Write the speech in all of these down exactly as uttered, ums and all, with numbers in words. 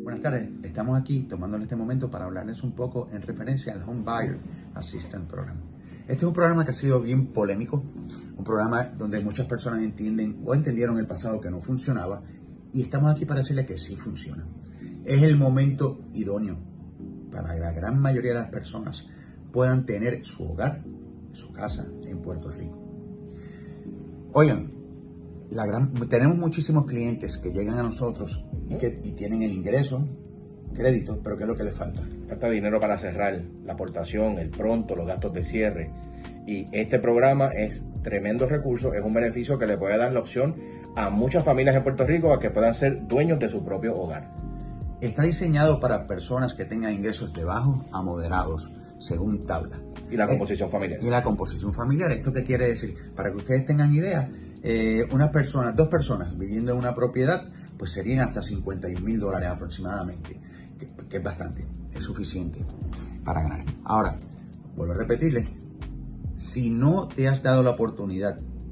Buenas tardes, estamos aquí tomando en este momento para hablarles un poco en referencia al Home Buyer Assistance Program. Este es un programa que ha sido bien polémico, un programa donde muchas personas entienden o entendieron en el pasado que no funcionaba y estamos aquí para decirles que sí funciona. Es el momento idóneo para que la gran mayoría de las personas puedan tener su hogar, su casa en Puerto Rico. Oigan, la gran, tenemos muchísimos clientes que llegan a nosotros y que y tienen el ingreso, crédito, pero ¿qué es lo que les falta? Falta dinero para cerrar la aportación, el pronto, los gastos de cierre. Y este programa es tremendo recurso, es un beneficio que le puede dar la opción a muchas familias en Puerto Rico a que puedan ser dueños de su propio hogar. Está diseñado para personas que tengan ingresos de bajos a moderados, según tabla. Y la composición familiar. Y la composición familiar. ¿Esto qué quiere decir? Para que ustedes tengan idea, eh, unas personas, dos personas viviendo en una propiedad, pues serían hasta cincuenta y un mil dólares aproximadamente, que, que es bastante, es suficiente para ganar. Ahora, vuelvo a repetirles, si no te has dado la oportunidad,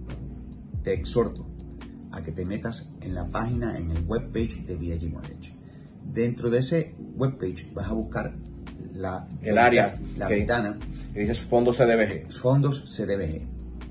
te exhorto a que te metas en la página, en el webpage de V I G Mortgage. Dentro de ese webpage vas a buscar la, el ventana, área, la okay. ventana. Y dices fondos C D B G. Fondos C D B G.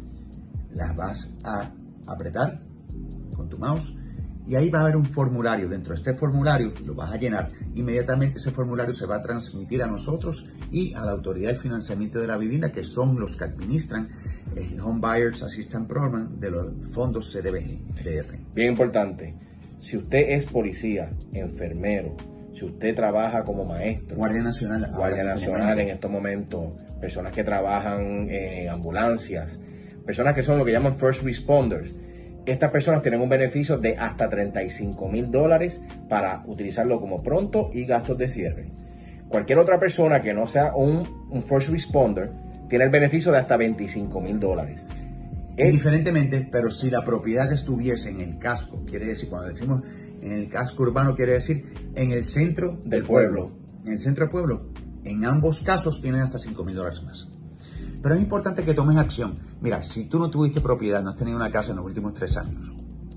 Las vas a apretar con tu mouse y ahí va a haber un formulario. Dentro de este formulario lo vas a llenar. Inmediatamente ese formulario se va a transmitir a nosotros y a la Autoridad del Financiamiento de la Vivienda, que son los que administran el Home Buyers Assistance Program de los fondos C D B G D R. Bien importante. Si usted es policía, enfermero, si usted trabaja como maestro, Guardia Nacional, Guardia Nacional en estos momentos, personas que trabajan en ambulancias, personas que son lo que llaman first responders, estas personas tienen un beneficio de hasta treinta y cinco mil dólares para utilizarlo como pronto y gastos de cierre. Cualquier otra persona que no sea un, un first responder tiene el beneficio de hasta veinticinco mil dólares. Indiferentemente, pero si la propiedad estuviese en el casco, quiere decir, cuando decimos en el casco urbano, quiere decir en el centro del, del pueblo. pueblo. En el centro del pueblo, en ambos casos tienen hasta cinco mil dólares más. Pero es importante que tomes acción. Mira, si tú no tuviste propiedad, no has tenido una casa en los últimos tres años,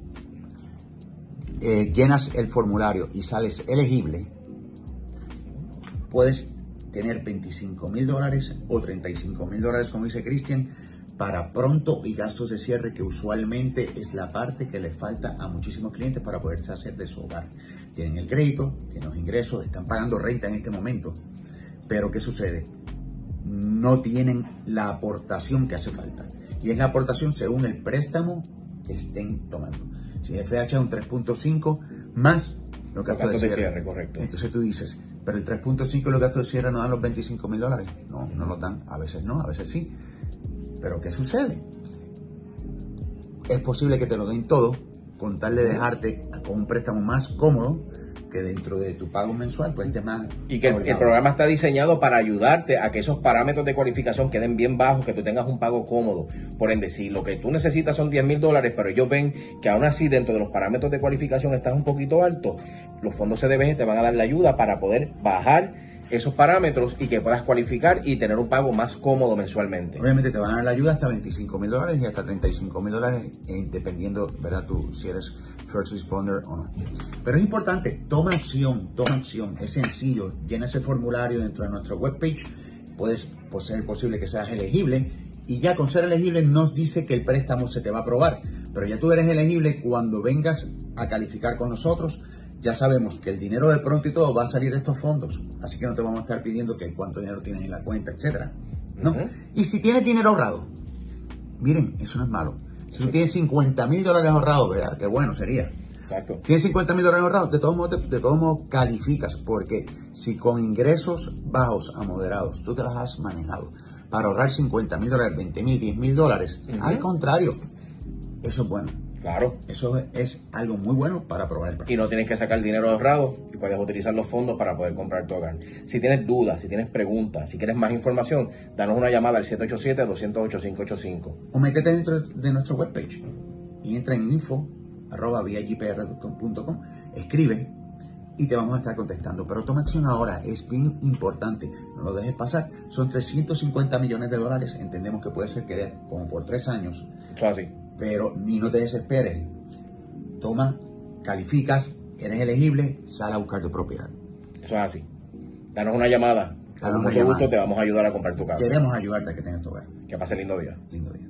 eh, llenas el formulario y sales elegible, puedes tener veinticinco mil dólares o treinta y cinco mil dólares, como dice Cristian, para pronto y gastos de cierre, que usualmente es la parte que le falta a muchísimos clientes para poderse hacer de su hogar. Tienen el crédito, tienen los ingresos, están pagando renta en este momento, pero ¿qué sucede? No tienen la aportación que hace falta, y es la aportación según el préstamo que estén tomando. Si el F H A es un tres punto cinco más los gastos de cierre. de cierre, correcto. Entonces tú dices, pero el tres punto cinco y los gastos de cierre no dan los veinticinco mil dólares. No, no lo dan, a veces no, a veces sí. Pero ¿qué sucede? Es posible que te lo den todo con tal de dejarte con un préstamo más cómodo, que dentro de tu pago mensual pues esté más y que el, el programa está diseñado para ayudarte a que esos parámetros de cualificación queden bien bajos, que tú tengas un pago cómodo. Por ende, si lo que tú necesitas son diez mil dólares, pero ellos ven que aún así dentro de los parámetros de cualificación estás un poquito alto, los fondos C D B G te van a dar la ayuda para poder bajar esos parámetros y que puedas cualificar y tener un pago más cómodo mensualmente. Obviamente te van a dar la ayuda hasta veinticinco mil dólares y hasta treinta y cinco mil dólares, eh, dependiendo, ¿verdad?, tú si eres first responder o no. Pero es importante, toma acción, toma acción. Es sencillo, llena ese formulario dentro de nuestra webpage. Puedes, pues, ser posible que seas elegible, y ya con ser elegible nos dice que el préstamo se te va a aprobar. Pero ya tú eres elegible cuando vengas a calificar con nosotros. Ya sabemos que el dinero de pronto y todo va a salir de estos fondos, así que no te vamos a estar pidiendo que cuánto dinero tienes en la cuenta, etcétera, ¿no? Uh-huh. Y si tienes dinero ahorrado, miren, eso no es malo. Si tú tienes cincuenta mil dólares ahorrados, ¿verdad? Qué bueno sería. Exacto. Tienes cincuenta mil dólares ahorrados, de todos modos, de, de todos modos calificas, porque si con ingresos bajos a moderados tú te las has manejado para ahorrar cincuenta mil dólares, veinte mil, diez mil dólares, uh-huh. Al contrario, eso es bueno. Claro. Eso es algo muy bueno para probar el programa. Y no tienes que sacar dinero ahorrado y puedes utilizar los fondos para poder comprar tu hogar. Si tienes dudas, si tienes preguntas, si quieres más información, danos una llamada al siete ocho siete, dos cero ocho, cinco ocho cinco. O métete dentro de nuestro webpage y entra en info arroba v i g p r punto com, escribe y te vamos a estar contestando. Pero toma acción ahora, es bien importante, no lo dejes pasar. Son trescientos cincuenta millones de dólares, entendemos que puede ser que dé como por tres años. Eso así. Pero ni no te desesperes, toma, calificas eres elegible, sal a buscar tu propiedad. Eso es así. Danos una llamada. Danos Con una mucho gusto llamada. te vamos a ayudar a comprar tu casa. Queremos ayudarte a que tengas tu hogar. Que pase lindo día. Lindo día.